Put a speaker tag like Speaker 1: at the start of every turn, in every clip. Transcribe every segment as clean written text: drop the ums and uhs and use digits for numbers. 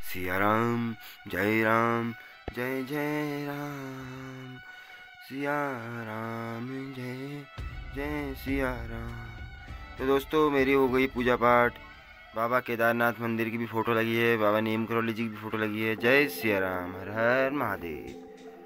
Speaker 1: सिया राम जय जय राम, सिया राम जय जय सिया राम। तो दोस्तों मेरी हो गई पूजा पाठ। बाबा केदारनाथ मंदिर की भी फ़ोटो लगी है, बाबा नीम करौली जी की भी फ़ोटो लगी है। जय सिया राम, हर हर Mahadev.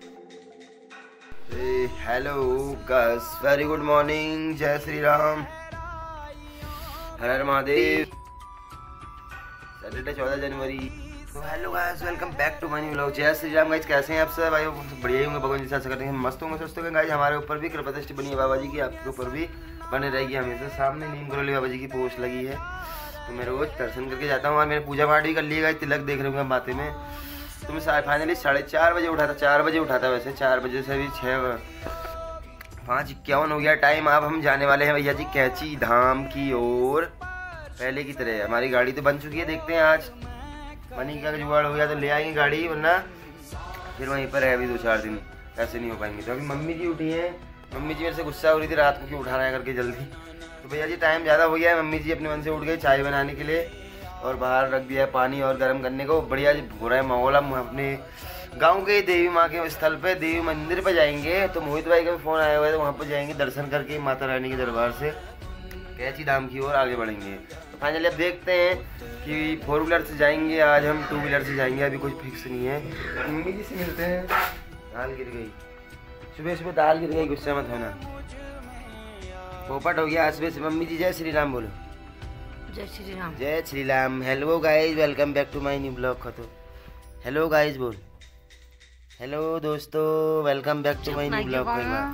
Speaker 1: Hello guys, very good morning, जय श्री राम, हर हर महादेव। सैटरडे 14 जनवरी। तो hello guys, welcome back to my new vlog. जय श्री राम गाइस, कैसे हैं आप सब? भाई बढ़िया ही होंगे, भगवान जी से आशा करते हैं मस्त होंगे, स्वस्थ होंगे गाइस। हमारे ऊपर भी कृपा दृष्टि बनी है बाबा जी की, आपके ऊपर भी बने रहेगी हमेशा। सामने नीम करौली बाबा जी की पोस्ट लगी है, तो मैं रोज दर्शन करके जाता हूँ। और मैंने पूजा पाठ भी कर लिया गाइस, तिलक देख रहे होंगे बातें में। तो मैं फाइनली 4:30 बजे उठा था, 4 बजे उठा था वैसे, 4 बजे से भी 5:51 हो गया टाइम। अब हम जाने वाले हैं भैया जी कैची धाम की ओर। पहले की तरह हमारी गाड़ी तो बन चुकी है, देखते हैं आज मनी का जुगाड़ हो गया तो ले आएंगे गाड़ी, वरना फिर वहीं पर है अभी 2-4 दिन, ऐसे नहीं हो पाएंगे। तो अभी मम्मी जी उठी हैं, मम्मी जी मेरे से गुस्सा हो रही थी रात को क्यों उठा रहा है करके जल्दी। तो भैया जी टाइम ज़्यादा हो गया है, मम्मी जी अपने मन से उठ गई चाय बनाने के लिए, और बाहर रख दिया है पानी और गर्म करने को। बढ़िया जी हो रहा है माहौल। हम अपने गाँव के देवी माँ के स्थल पे, देवी मंदिर पर जाएंगे। तो मोहित भाई का भी फ़ोन आया हुआ है, तो वहाँ पर जाएंगे दर्शन करके माता रानी के दरबार से कैची धाम की ओर आगे बढ़ेंगे। तो फाइनली अब देखते हैं कि 4 व्हीलर से जाएंगे आज हम 2 व्हीलर से जाएंगे, अभी कुछ फिक्स नहीं है। मम्मी जी से मिलते हैं। दाल गिर गई, सुबह सुबह दाल गिर गई, गुस्सा मत होना। पोपट हो गया आज सुबह से। मम्मी जी जय श्री राम बोलो।
Speaker 2: जय श्री राम।
Speaker 1: जय Shri Ram. Hello guys, welcome back to my new blog. तो हेलो गाइज बोल। हेलो दोस्तों, welcome back to my new blog.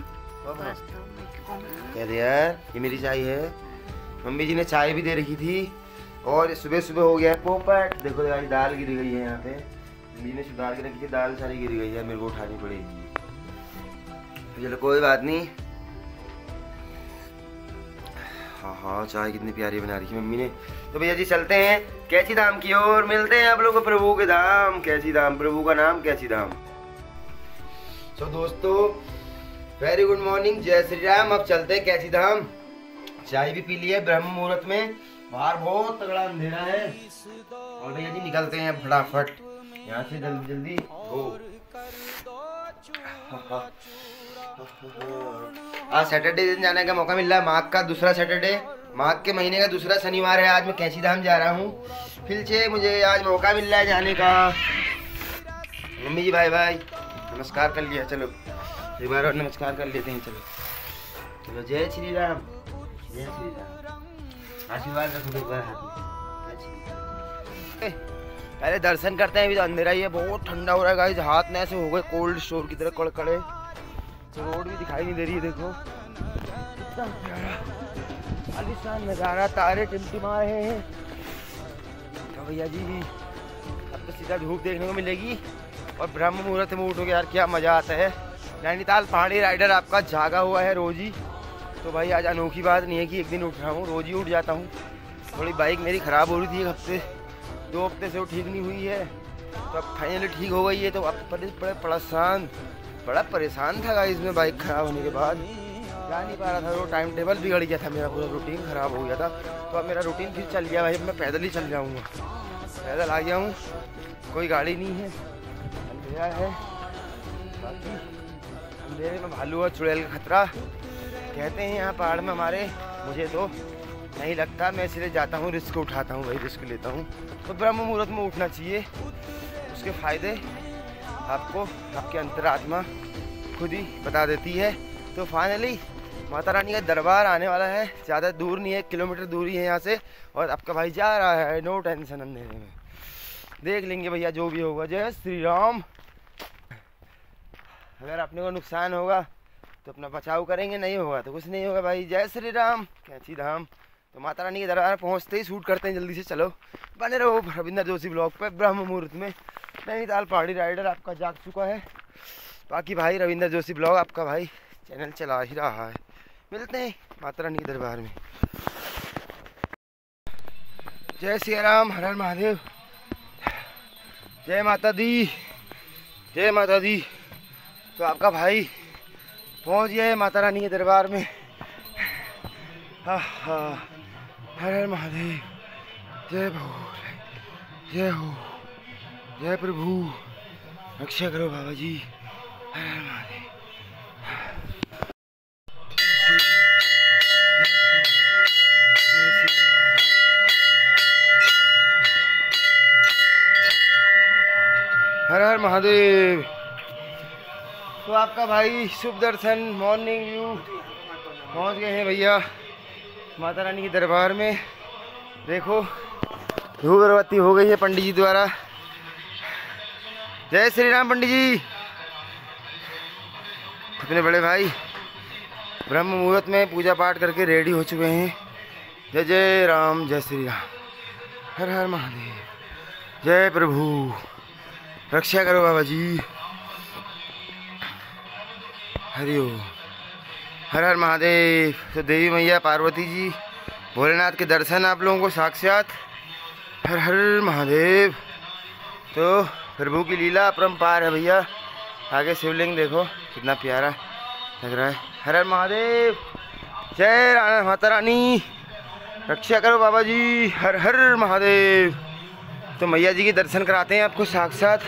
Speaker 1: कह दे यार, ये मेरी चाय है। मम्मी जी ने चाय भी दे रखी थी, और सुबह सुबह हो गया है पोपट। देखो यार दाल गिर गई है यहाँ पे, मम्मी ने सुधार के रखी थी, दाल सारी गिर गई है, मेरे को उठानी पड़ेगी। चलो कोई बात नहीं। हाँ चाय कितनी प्यारी बना रखी है मम्मी ने। तो भैया जी चलते हैं कैची धाम की ओर, मिलते हैं आप लोगों को प्रभु के धाम कैची धाम, प्रभु का नाम कैची धाम। तो दोस्तों वेरी गुड मॉर्निंग, जय श्री राम। अब चलते हैं कैची धाम। चाय भी पी ली है ब्रह्म मुहूर्त में, बाहर बहुत तगड़ा अंधेरा है, और भैया जी निकलते हैं फटाफट यहाँ से, जल्दी जल्दी गो। आज सैटरडे दिन जाने का मौका मिल रहा है, माघ का दूसरा सैटरडे, माघ के महीने का दूसरा शनिवार है। आज मैं कैची धाम जा रहा हूँ, फिर से मुझे आज मौका मिल रहा है जाने का। मम्मी जी बाय बाय, नमस्कार कर लिया, चलो एक बार और नमस्कार कर लेते हैं। चलो चलो, जय श्री राम, जय श्री राम। आशीर्वाद रखो एक बार हाथ में। पहले दर्शन करते हैं, अभी तो अंधेरा ही है, बहुत ठंडा हो रहा है गाइस, हाथ में ऐसे हो गए कोल्ड स्टोर की तरह कड़कड़े। तो रोड भी दिखाई नहीं दे रही है, देखो कितना प्यारा आलीशान नजारा, तारे टिमटिमा रहे हैं। तो भैया जी अब तो सीधा धूप देखने को मिलेगी, और ब्रह्म मुहूर्त में उठोगे यार क्या मजा आता है। नैनीताल पहाड़ी राइडर आपका जागा हुआ है रोज ही, तो भाई आज अनोखी बात नहीं है कि एक दिन उठ रहा हूँ, रोज ही उठ जाता हूँ। थोड़ी बाइक मेरी ख़राब हो रही थी 2 हफ्ते से, वो ठीक नहीं हुई है, तो अब फाइनली ठीक हो गई है। तो अब बड़ा परेशान था गाइस में, बाइक ख़राब होने के बाद जा नहीं पा रहा था, वो टाइम टेबल बिगड़ गया था मेरा, पूरा रूटीन ख़राब हो गया था। तो अब मेरा रूटीन फिर चल गया भाई, अब मैं पैदल ही चल जाऊँगा, पैदल आ गया हूँ, कोई गाड़ी नहीं है, अंधेरा है। बाकी अंधेरे में भालू और चुड़ैल का खतरा कहते हैं यहाँ पहाड़ में हमारे, मुझे तो नहीं लगता, मैं इसलिए जाता हूँ, रिस्क उठाता हूँ भाई, रिस्क लेता हूँ। तो ब्रह्म मुहूर्त में उठना चाहिए, उसके फ़ायदे आपको आपकी अंतरात्मा खुद ही बता देती है। तो फाइनली माता रानी का दरबार आने वाला है, ज़्यादा दूर नहीं है, 1 किलोमीटर दूरी है यहाँ से, और आपका भाई जा रहा है, नो टेंशन, अंधेरे में देख लेंगे भैया जो भी होगा। जय श्री राम। अगर अपने को नुकसान होगा तो अपना बचाव करेंगे, नहीं होगा तो कुछ नहीं होगा भाई। जय श्री राम, कैची धाम। तो माता रानी के दरबार पहुंचते ही शूट करते हैं जल्दी से, चलो बने रहो रविंदर जोशी ब्लॉग पे। ब्रह्म मुहूर्त में नैनीताल पहाड़ी राइडर आपका जाग चुका है, बाकी भाई रविंदर जोशी ब्लॉग आपका भाई चैनल चला ही रहा है। मिलते हैं माता रानी के दरबार में। जय श्री राम, हर हर महादेव, जय माता दी, जय माता दी। तो आपका भाई पहुंच गया है माता रानी के दरबार में। हाँ हाँ, हर हर महादेव, जय भोले, जय हो। जय प्रभु, रक्षा करो बाबा जी। हर हर महादेव। हर हर महादेव। तो आपका भाई शुभ दर्शन मॉर्निंग व्यू पहुंच गए हैं भैया माता रानी के दरबार में। देखो धूप अगरबत्ती हो गई है पंडित जी द्वारा। जय श्री राम पंडित जी। अपने बड़े भाई ब्रह्म मुहूर्त में पूजा पाठ करके रेडी हो चुके हैं। जय जय राम, जय श्री राम। हर हर महादेव। जय प्रभु, रक्षा करो बाबा जी। हरिओम। हर हर महादेव। तो देवी मैया पार्वती जी भोलेनाथ के दर्शन आप लोगों को साक्षात। हर हर महादेव। तो प्रभु की लीला अपरंपार है भैया। आगे शिवलिंग देखो कितना प्यारा लग रहा है। हर हर महादेव। जय माता रानी, रक्षा करो बाबा जी। हर हर महादेव। तो मैया जी के दर्शन कराते हैं आपको साक्षात।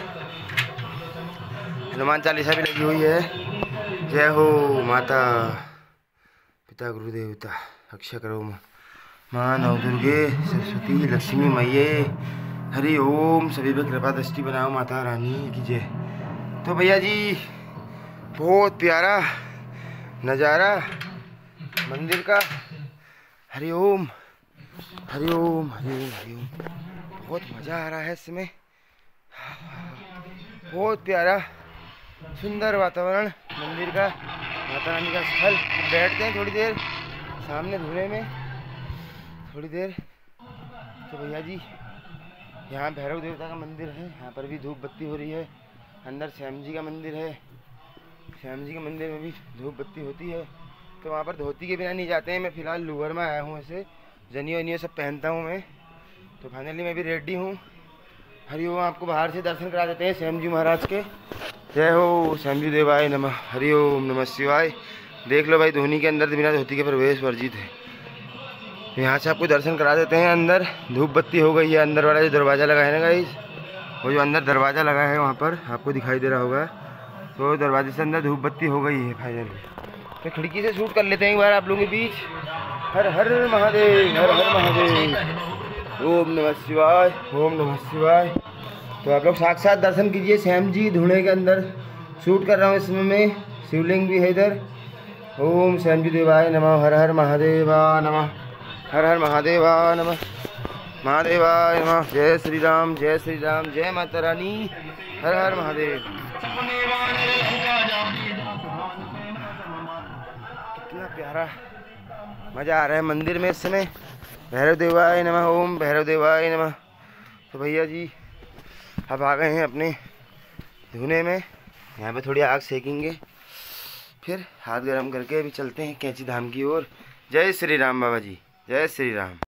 Speaker 1: हनुमान चालीसा भी लगी हुई है। जय हो माता पिता गुरु देवता, रक्षा करो माँ नव दुर्गे सरस्वती लक्ष्मी मैये। हरि ओम। सभी पे कृपा दृष्टि बनाओ माता रानी की जय। तो भैया जी बहुत प्यारा नज़ारा मंदिर का। हरि ओम हरि ओम हरि ओम हरि ओम। बहुत मज़ा आ रहा है इसमें। बहुत प्यारा सुंदर वातावरण मंदिर का, माता रानी का स्थल। बैठते हैं थोड़ी देर सामने धूने में थोड़ी देर। तो भैया जी यहाँ भैरव देवता का मंदिर है, यहाँ पर भी धूप बत्ती हो रही है। अंदर श्याम जी का मंदिर है, श्याम जी के मंदिर में भी धूप बत्ती होती है। तो वहाँ पर धोती के बिना नहीं जाते हैं। मैं फ़िलहाल लोअर में आया हूँ, ऐसे जनियो वनियो सब पहनता हूँ मैं। तो फाइनली मैं भी रेडी हूँ। हरिओम। आपको बाहर से दर्शन करा देते हैं श्याम जी महाराज के। जय हो श्याम जी देवाय नमः। हरिओम नमः शिवाय। देख लो भाई धोनी के अंदर बिना धोती के प्रवेश वर्जित है। यहाँ से आपको दर्शन करा देते हैं। अंदर धूप बत्ती हो गई है। अंदर वाला जो दरवाज़ा लगा है ना गाइस, वो जो अंदर दरवाज़ा लगा है वहाँ पर आपको दिखाई दे रहा होगा। तो दरवाजे से अंदर धूप बत्ती हो गई है फाइनली। तो खिड़की से शूट कर लेते हैं एक बार आप लोगों के बीच। हर हर महादेव, हर हर महादेव। ओम नमः शिवाय, ओम नमः शिवाय। तो आप लोग साक्षात दर्शन कीजिए। श्याम जी धुणे के अंदर शूट कर रहा हूँ इसमें मैं। शिवलिंग भी है इधर। ओम श्याम जी देवाय नमः। हर हर महादेवा नमः। हर हर महादेवा नमः। महादेवाय नमः। जय श्री राम, जय श्री राम, जय माता रानी। हर हर महादेव। कितना प्यारा मज़ा आ रहा है मंदिर में इस समय। भैरव देवाय नमः। ओम भैरव देवाय नमः। तो भैया जी अब आ गए हैं अपने धुने में। यहाँ पे थोड़ी आग सेकेंगे, फिर हाथ गर्म करके अभी चलते हैं कैंची धाम की ओर। जय श्री राम बाबा जी, जय श्री राम।